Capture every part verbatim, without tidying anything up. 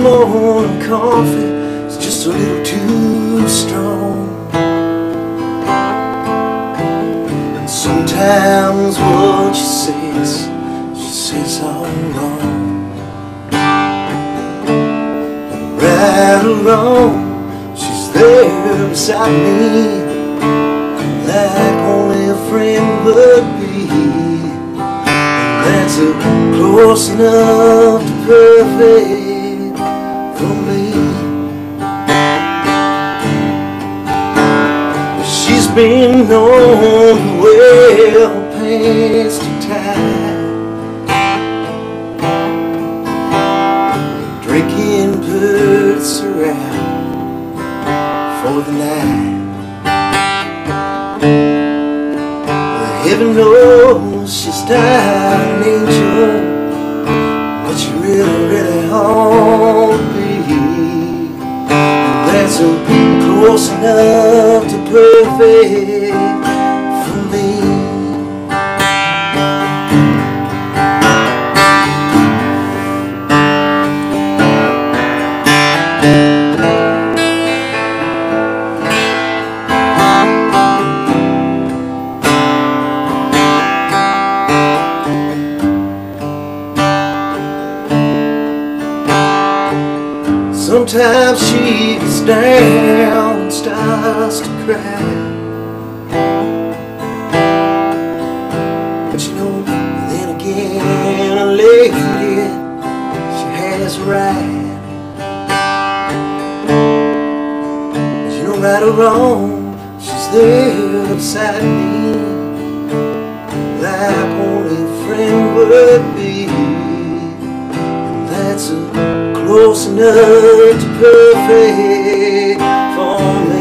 morning coffee is just a little too strong. And sometimes what she says, she says all wrong. Right or wrong, she's there beside me, like only a friend would be. And that's a close enough to perfect for me. She's been known to wear pants too tight, drinking puts her out for the night. Well, heaven knows she's not an angel, but she really, really ought to be. And that's a close enough to perfect for me. Sometimes she gets down and starts to cry, but you know, then again, a lady, she has a right. But you know, right or wrong, she's there beside me, like only a friend would be. And that's a close enough to perfect for me.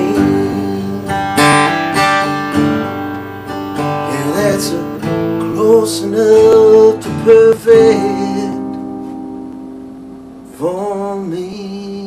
Yeah, that's a close enough to perfect for me.